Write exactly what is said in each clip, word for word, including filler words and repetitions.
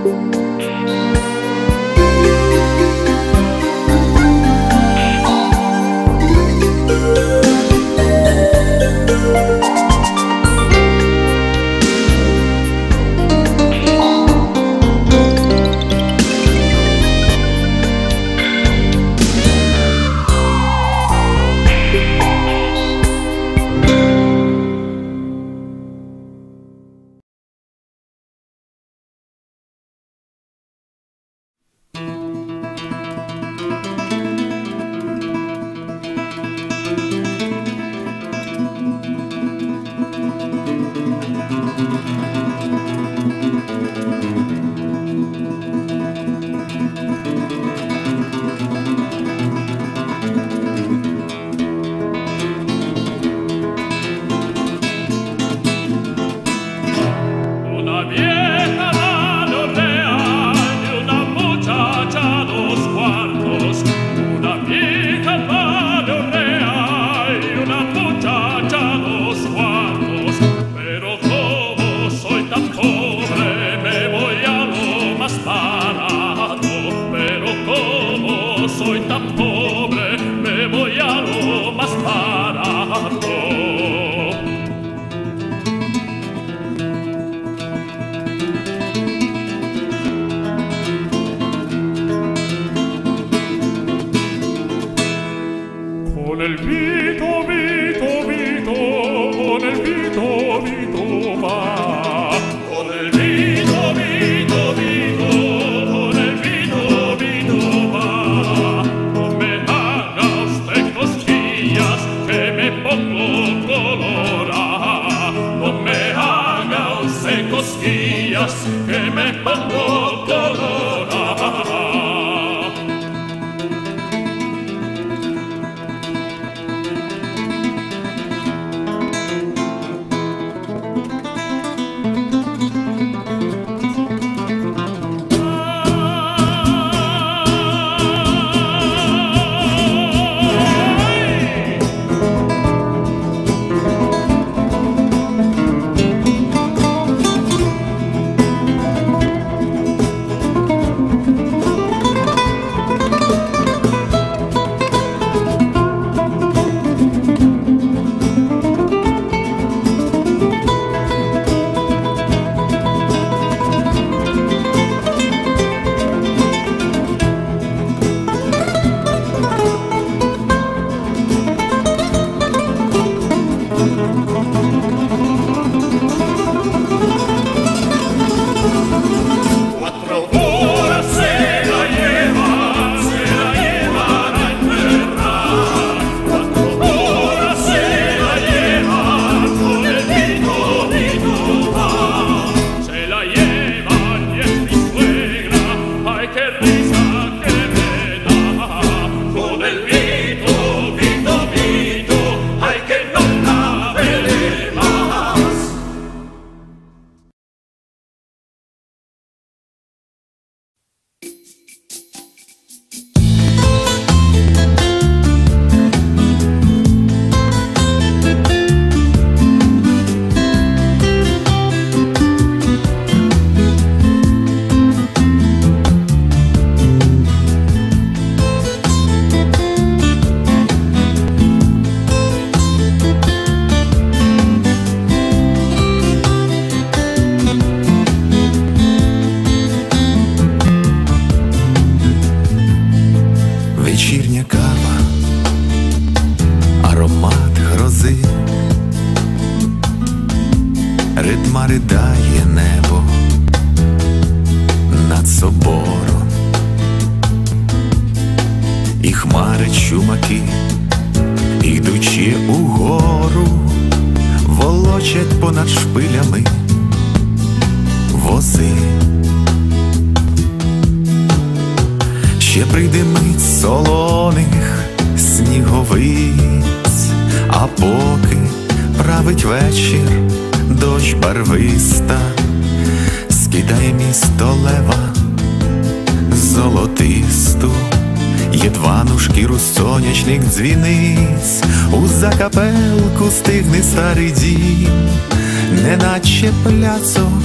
Дзвіниць у закапелку стигне старий дім, неначе пляцок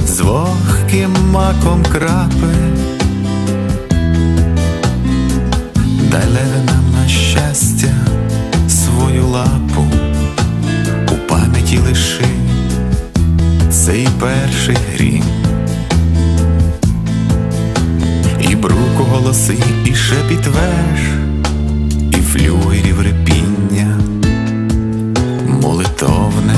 з вогким маком крапи. Дай леве нам на щастя свою лапу, у пам'яті лиши цей перший грім. І бруку голоси, і шепіт веж, і флюгерів репіння молитовне.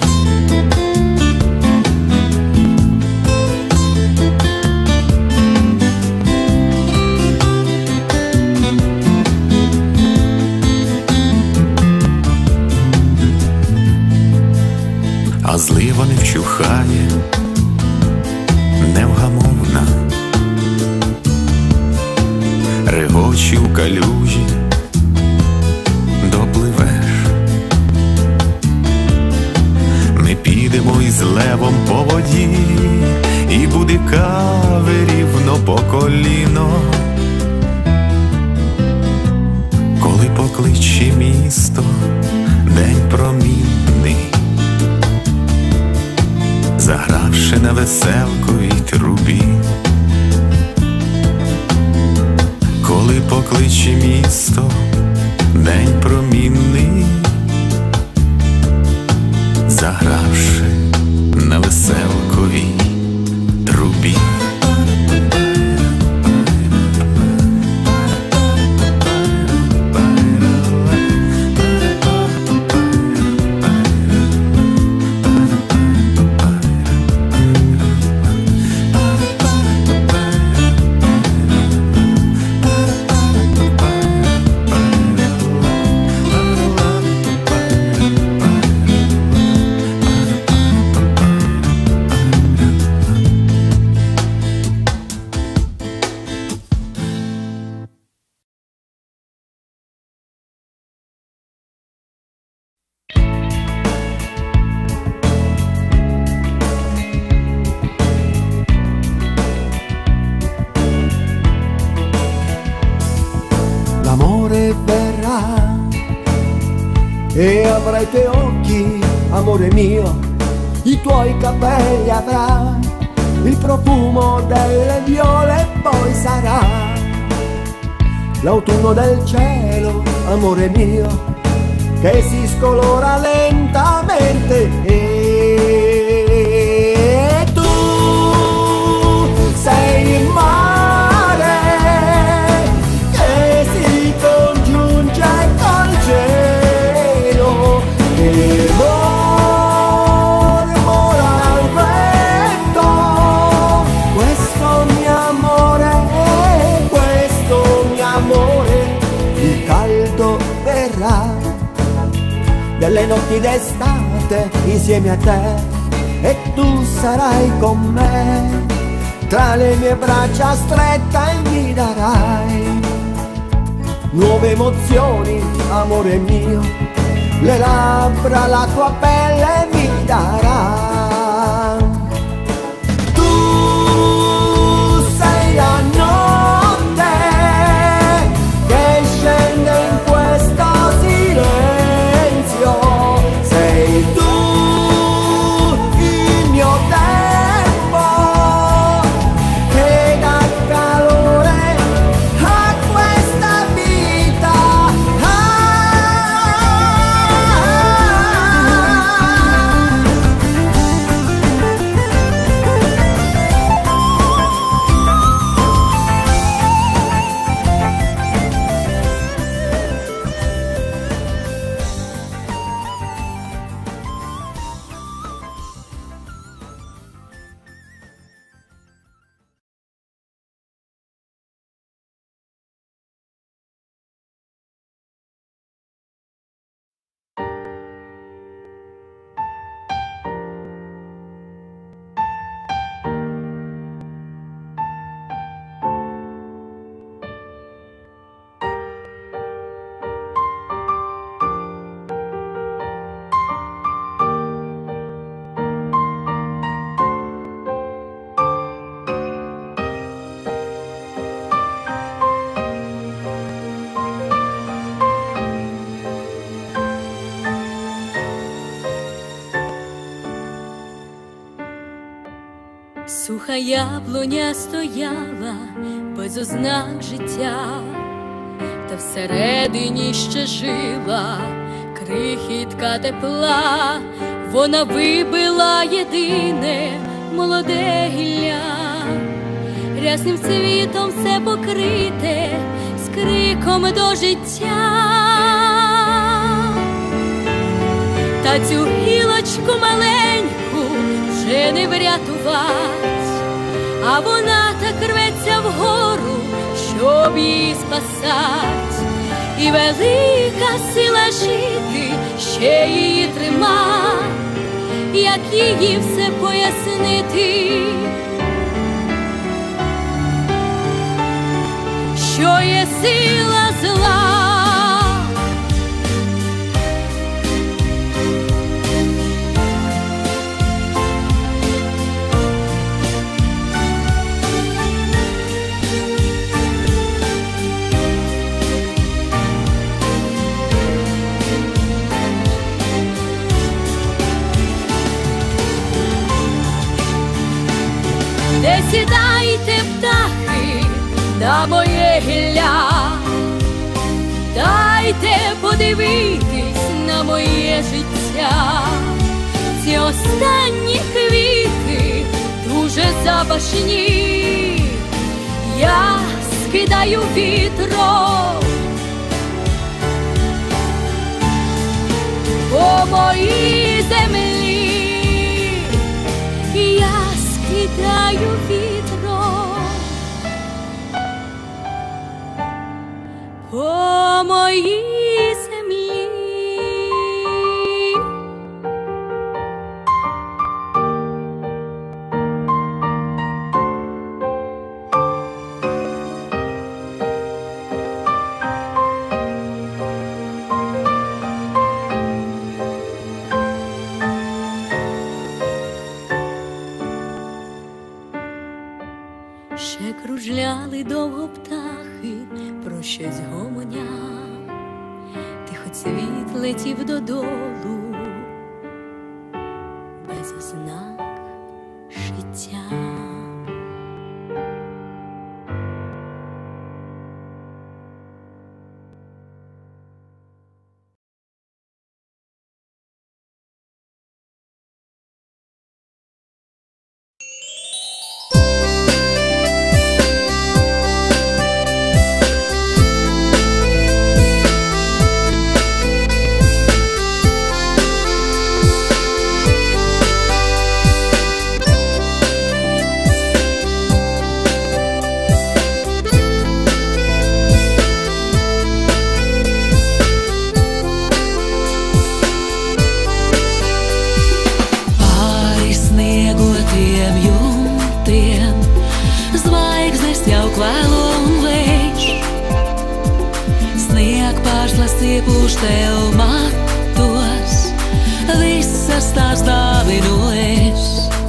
А злива не вчухає, невгамовна, регочі у калюжі, допливеш. Ми підемо із левом по воді, і буде кави рівно по коліно. Коли покличе місто день промінний, загравши на веселковій трубі. Коли покличе місто день промінний, загравши на веселковій трубі. E avrai i tuoi occhi, amore mio, i tuoi capelli avrà, il profumo delle viole poi sarà l'autunno del cielo, amore mio, che si scolora lentamente. E tu sei il mare che si congiunge col cielo, e mormora al vento questo mio amore, questo mio amore. Il caldo verrà delle notti d'estate insieme a te, e tu sarai con me, tra le mie braccia stretta e mi darai nuove emozioni, amore mio, le labbra, la tua pelle mi darà. Tu sei la notte che scende in questo silenzio, sei tu il mio tempo che dà calore a questa vita. Ah, Суха яблуня стояла без ознак життя, та всередині ще жила крихітка тепла. Вона вибила єдине молоде гілля, рясним цвітом все покрите, з криком до життя. Та цю гілочку маленьку вже не врятувать, а вона так рветься вгору, щоб її спасать. І велика сила жити ще її трима, як її все пояснити, що є сила зла. Не сідайте, птахи, на моє гілля, дайте подивитись на моє життя. Ці останні квіти дуже запашні, я скидаю вітром по моїй землі. Я скидаю вітром по моїй землі. Ще кружляли довго птахи, про щось гомоня, тихо цвіт летів додолу, без ознак життя. Siepuš tev matos, visas tās dāvinu es.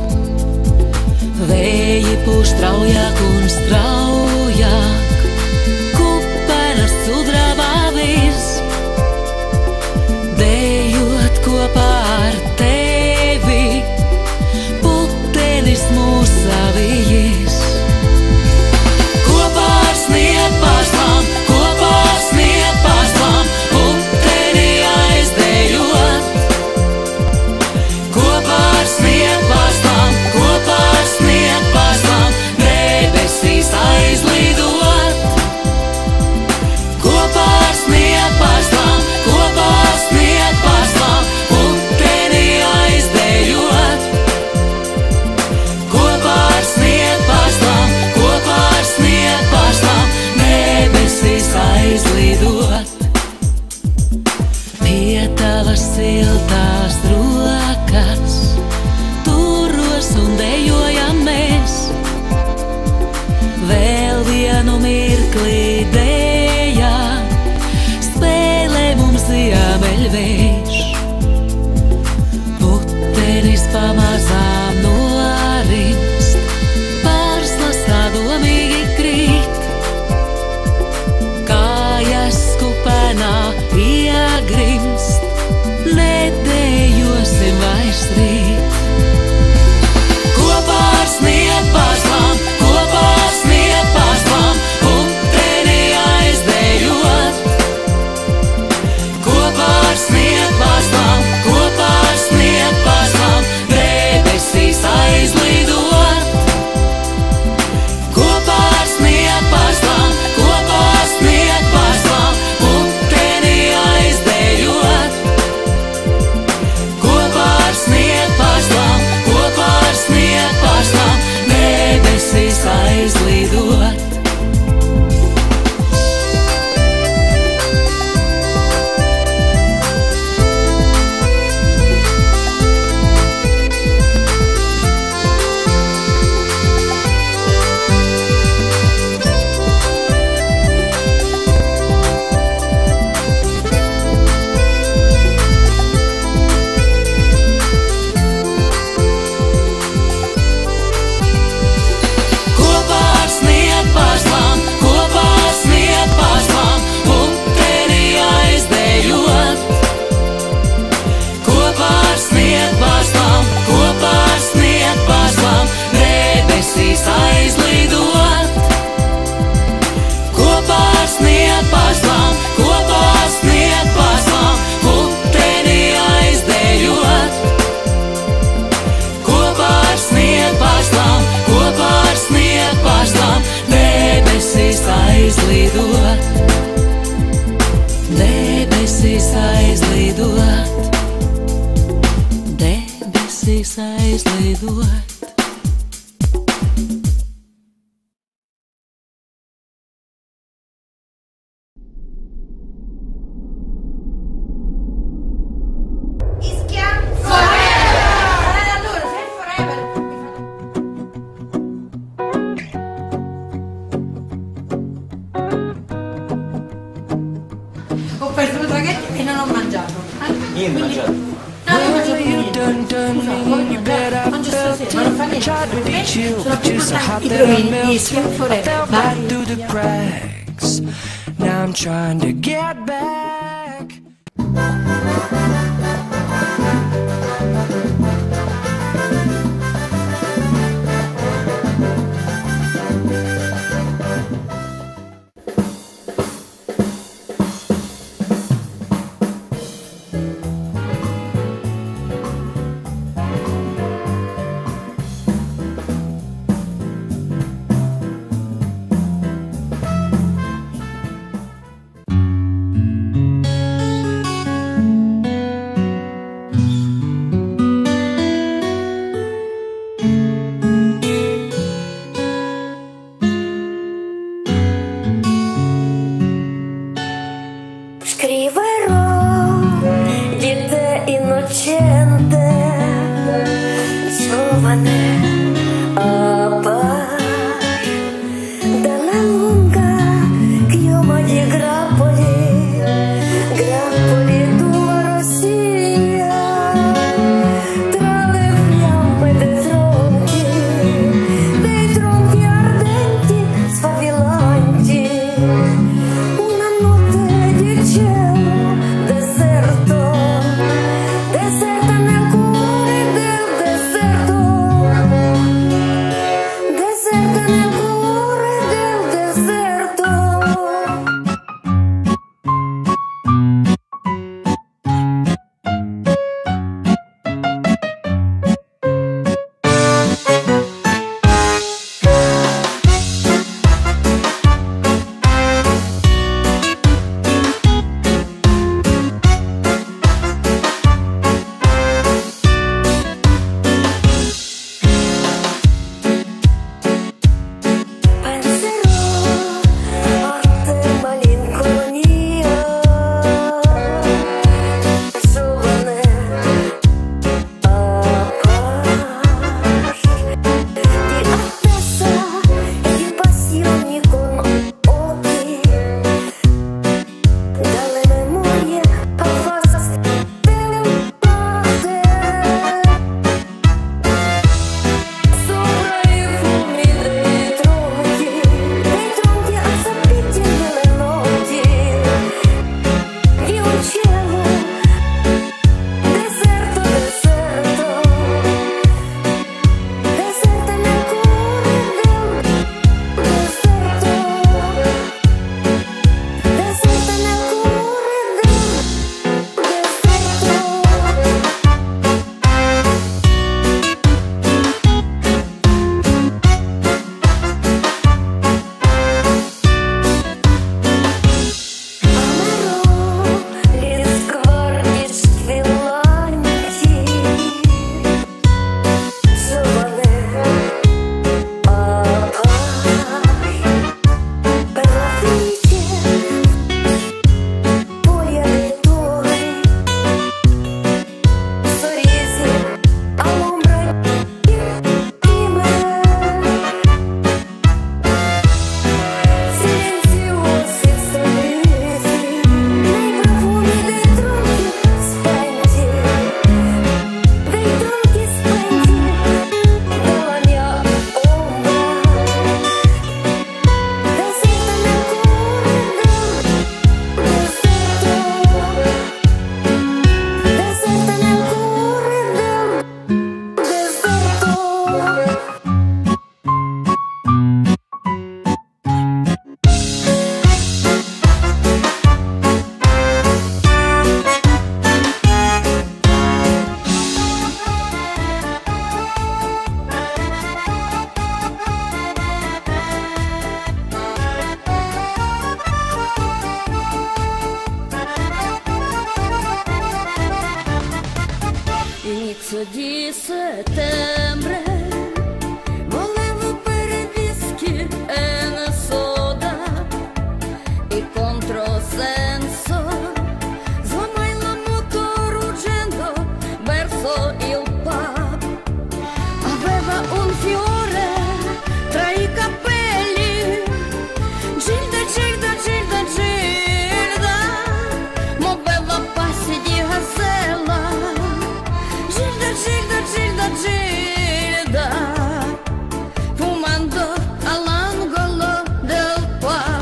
Vēji pūš straujāk un straujāk, kupenes sudrabā virs, dejot kopā ar tevi, putenis mūs savijis. Kopā ar sniegpārslām, kopā ar sniegpārslām, puteni aizdejot. Kopā ar sniegpārslām, kopā ar sniegpārslām, debesīs aizdejot. drīkstīs aizlidot. Ho perso due traghetti e non ho mangiato. Niente Quindi... mangiato. No, non ho mangiato niente. Scusa, voglio mangio stasera, ma non fa niente. Per me sono più importanti i provini di Skin Forever. Now I'm trying to get back. Scriverò di te innocente, giovane, a pari della lunga chioma di grappoli, grappoli tua rossia, tra le fiamme dei tronchi, dei tronchi ardenti, sfavillanti. Una notte di cielo deserto, deserta nel inizio di settembre volevo bere whisky e una soda, il controsenso slamai la moto ruggendo verso il pub. Aveva un fiore tra i capelli, Gilda, Gilda, Gilda, Gilda, muoveva passi di Hasella. Gilda, Gilda, Gilda, Gilda, fumando all'angolo del pub.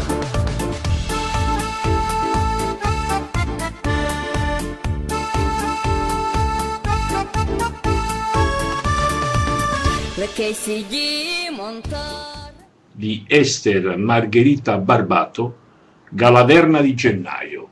Le Casey di Montare di Ester Margherita Barbato, Galaverna di gennaio.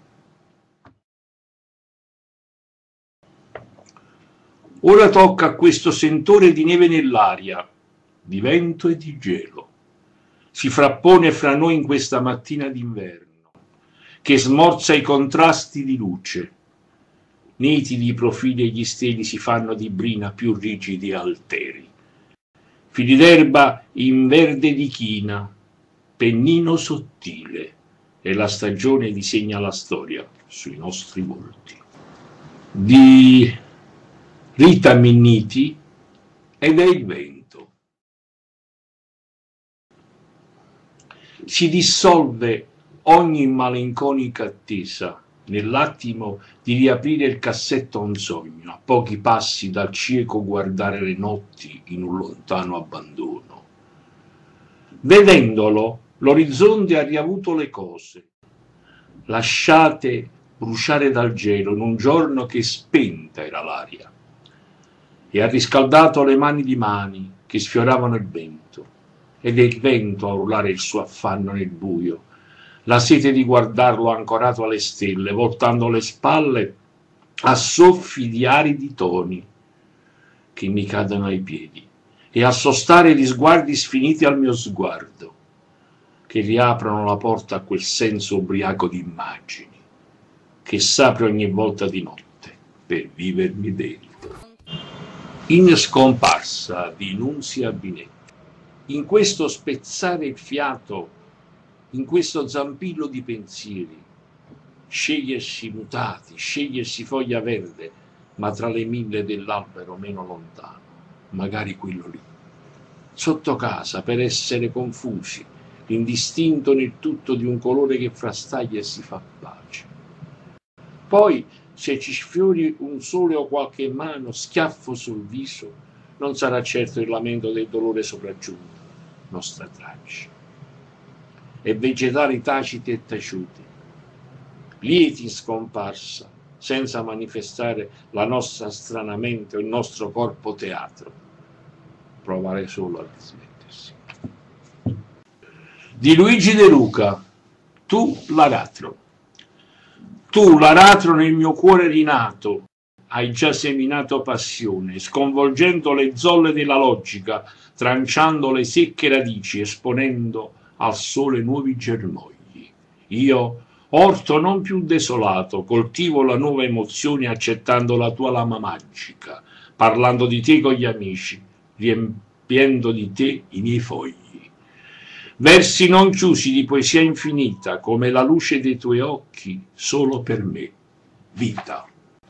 Ora tocca a questo sentore di neve nell'aria, di vento e di gelo. Si frappone fra noi in questa mattina d'inverno, che smorza i contrasti di luce. Nitidi i profili e gli steli si fanno di brina più rigidi e alteri. Fili d'erba in verde di china, pennino sottile, e la stagione disegna la storia sui nostri volti. Di Rita Minniti ed è il vento. Si dissolve ogni malinconica attesa nell'attimo di riaprire il cassetto a un sogno, a pochi passi dal cieco guardare le notti in un lontano abbandono. Vedendolo, l'orizzonte ha riavuto le cose, lasciate bruciare dal gelo in un giorno che spenta era l'aria, e ha riscaldato le mani di mani che sfioravano il vento, ed è il vento a urlare il suo affanno nel buio, la sete di guardarlo ancorato alle stelle, voltando le spalle a soffi di aridi toni che mi cadono ai piedi, e a sostare gli sguardi sfiniti al mio sguardo, che riaprono la porta a quel senso ubriaco di immagini, che s'apre ogni volta di notte per vivermi dentro. In Scomparsa di Nunzia Binetti. In questo spezzare il fiato, in questo zampillo di pensieri, scegliersi mutati, scegliersi foglia verde, ma tra le mille dell'albero meno lontano, magari quello lì. Sotto casa, per essere confusi, indistinto nel tutto di un colore che frastaglia e si fa pace. Poi, se ci sfiori un sole o qualche mano, schiaffo sul viso, non sarà certo il lamento del dolore sopraggiunto, nostra traccia. E vegetali taciti e taciuti, lieti in scomparsa, senza manifestare la nostra stranamente o il nostro corpo teatro, provare solo a dismettersi. Di Luigi De Luca, tu l'aratro. Tu l'aratro nel mio cuore rinato, hai già seminato passione, sconvolgendo le zolle della logica, tranciando le secche radici, esponendo al sole nuovi germogli. Io, orto non più desolato, coltivo la nuova emozione accettando la tua lama magica, parlando di te con gli amici, riempiendo di te i miei fogli. Versi non chiusi di poesia infinita, come la luce dei tuoi occhi, solo per me. Vita.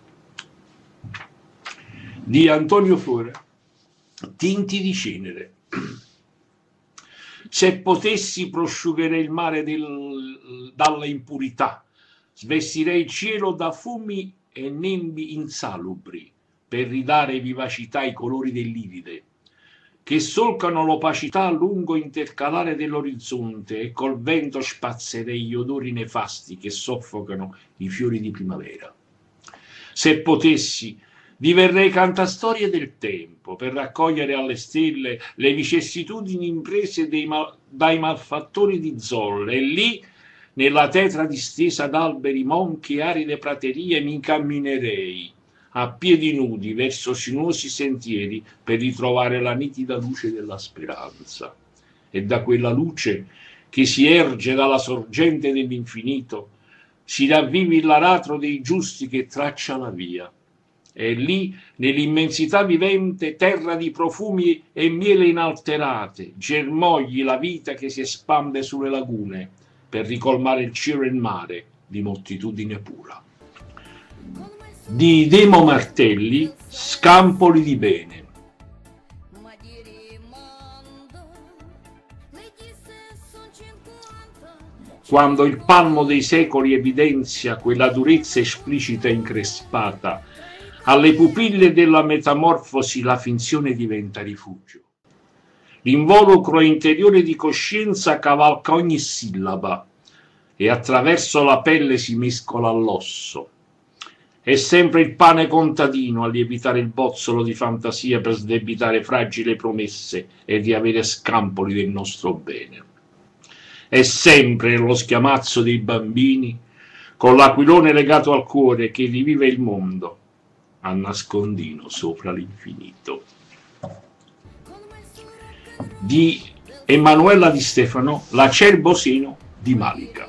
Di Antonio Fiore, Tinti di cenere. Se potessi prosciugherei il mare del, dalla impurità, svestirei il cielo da fumi e nembi insalubri, per ridare vivacità ai colori dell'iride, che solcano l'opacità a lungo intercalare dell'orizzonte, e col vento spazzerei gli odori nefasti che soffocano i fiori di primavera. Se potessi, diverrei cantastorie del tempo, per raccogliere alle stelle le vicissitudini imprese dei mal, dai malfattori di zolle, e lì, nella tetra distesa d'alberi, monchi e aride praterie, mi incamminerei a piedi nudi verso sinuosi sentieri per ritrovare la nitida luce della speranza. E da quella luce che si erge dalla sorgente dell'infinito si ravvivi l'aratro dei giusti che traccia la via, E lì, nell'immensità vivente, terra di profumi e miele inalterate, germogli la vita che si espande sulle lagune per ricolmare il cielo e il mare di moltitudine pura. Di Demo Martelli, Scampoli di bene. Quando il palmo dei secoli evidenzia quella durezza esplicita e increspata, alle pupille della metamorfosi la finzione diventa rifugio. L'involucro interiore di coscienza cavalca ogni sillaba e attraverso la pelle si mescola all'osso. È sempre il pane contadino a lievitare il bozzolo di fantasia per sdebitare fragili promesse e di avere scampoli del nostro bene. È sempre lo schiamazzo dei bambini, con l'aquilone legato al cuore che rivive il mondo, a nascondino sopra l'infinito. Di Emanuela Di Stefano, L'acerbo seno di Malika.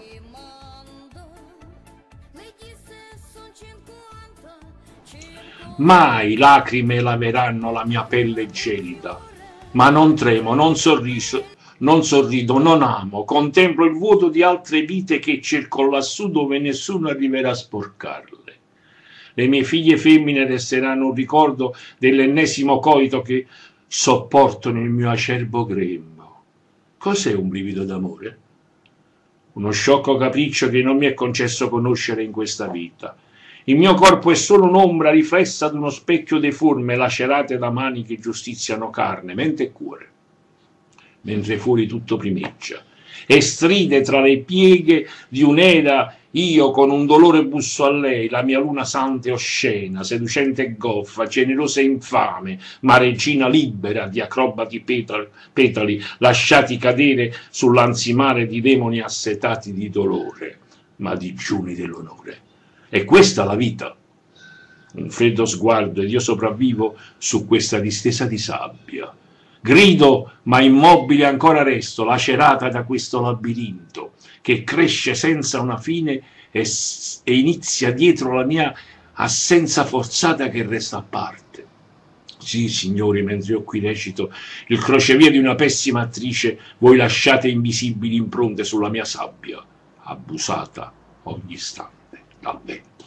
Mai lacrime laveranno la mia pelle gelida, ma non tremo, non sorriso, non sorrido, non amo, contemplo il vuoto di altre vite che cerco lassù dove nessuno arriverà a sporcarle. Le mie figlie femmine resteranno un ricordo dell'ennesimo coito che sopporto nel mio acerbo grembo. Cos'è un brivido d'amore? Uno sciocco capriccio che non mi è concesso conoscere in questa vita. Il mio corpo è solo un'ombra riflessa ad uno specchio deforme, lacerate da mani che giustiziano carne, mente e cuore. Mentre fuori tutto primeggia e stride tra le pieghe di un'era, io con un dolore busso a lei, la mia luna santa e oscena, seducente e goffa, generosa e infame, ma regina libera di acrobati petali, petali lasciati cadere sull'ansimare di demoni assetati di dolore, ma digiuni dell'onore. E questa la vita. Un freddo sguardo ed io sopravvivo su questa distesa di sabbia. Grido, ma immobile ancora resto, lacerata da questo labirinto, che cresce senza una fine e, e inizia dietro la mia assenza forzata che resta a parte. Sì, signori, mentre io qui recito il crocevia di una pessima attrice, voi lasciate invisibili impronte sulla mia sabbia, abusata ogni istante dal vento.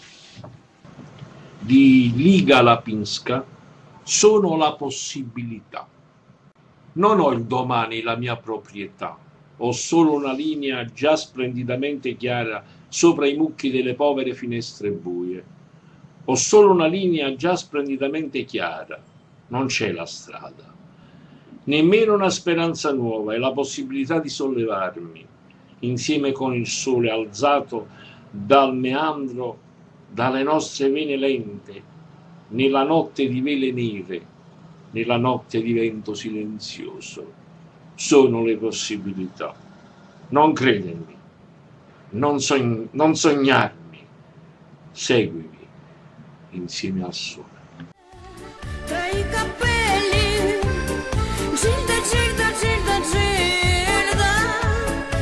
Di Liga Lapinska, sono la possibilità. Non ho il domani, la mia proprietà, ho solo una linea già splendidamente chiara sopra i mucchi delle povere finestre buie. Ho solo una linea già splendidamente chiara, non c'è la strada. Nemmeno una speranza nuova e la possibilità di sollevarmi, insieme con il sole alzato dal meandro, dalle nostre vene lente, nella notte di vele nere, nella notte di vento silenzioso. Sono le possibilità. Non credermi, non, sogn non sognarmi, seguimi insieme al sole. Tra i capelli, Gilda, Gilda, Gilda, Gilda,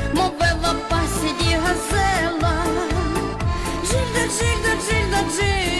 muoveva passi di gazella. Gilda, Gilda, Gilda, Gilda.